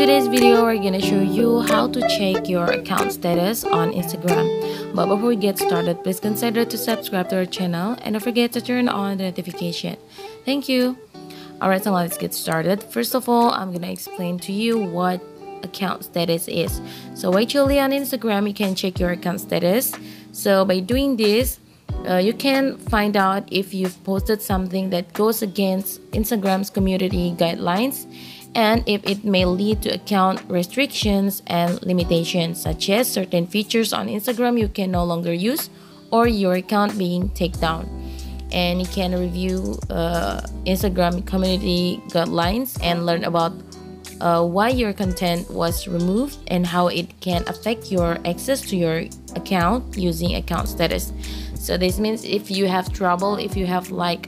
today's video, we're gonna show you how to check your account status on Instagram. But before we get started, please consider to subscribe to our channel and don't forget to turn on the notification. Thank you. Alright, so let's get started. First of all, I'm gonna explain to you what account status is. So actually on Instagram, you can check your account status. So by doing this, you can find out if you've posted something that goes against Instagram's community guidelines, and if it may lead to account restrictions and limitations, such as certain features on Instagram you can no longer use or your account being taken down. And you can review Instagram community guidelines and learn about why your content was removed and how it can affect your access to your account using account status. So this means if you have trouble, if you have like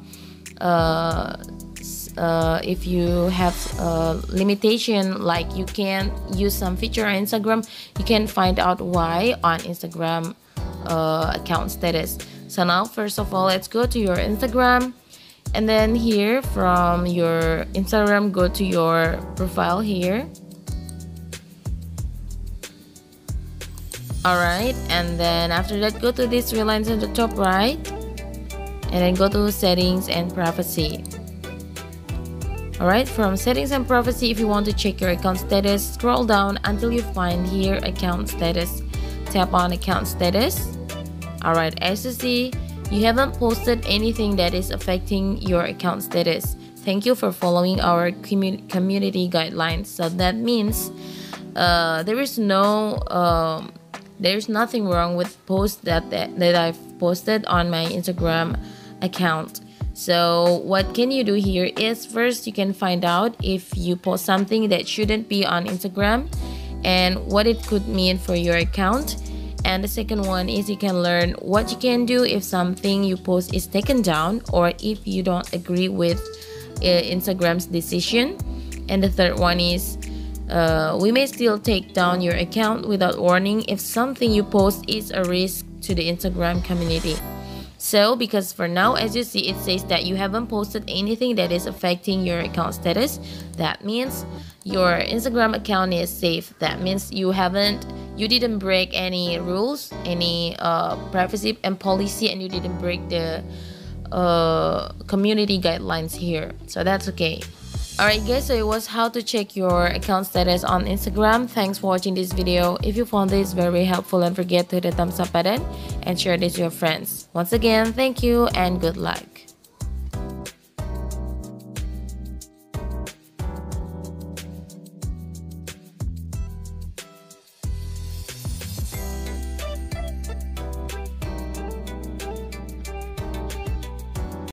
if you have limitation, like you can't use some feature on Instagram, you can find out why on Instagram account status. So now first of all, let's go to your Instagram, and then here from your Instagram, go to your profile here. Alright, and then after that, go to these three lines on the top right, and then go to settings and privacy. Alright, from settings and privacy, if you want to check your account status, scroll down until you find here account status. Tap on account status. Alright, as you see, you haven't posted anything that is affecting your account status. Thank you for following our community guidelines. So that means there's nothing wrong with posts that I've posted on my Instagram account. So what can you do here is, first you can find out if you post something that shouldn't be on Instagram and what it could mean for your account. And the second one is you can learn what you can do if something you post is taken down or if you don't agree with Instagram's decision. And the third one is we may still take down your account without warning if something you post is a risk to the Instagram community. So because for now, as you see, it says that you haven't posted anything that is affecting your account status. That means your Instagram account is safe. That means you didn't break any rules, any privacy and policy, and you didn't break the community guidelines here. So that's okay. Alright guys, so it was how to check your account status on Instagram. Thanks for watching this video. If you found this very helpful, don't forget to hit the thumbs up button and share this with your friends. Once again, thank you and good luck.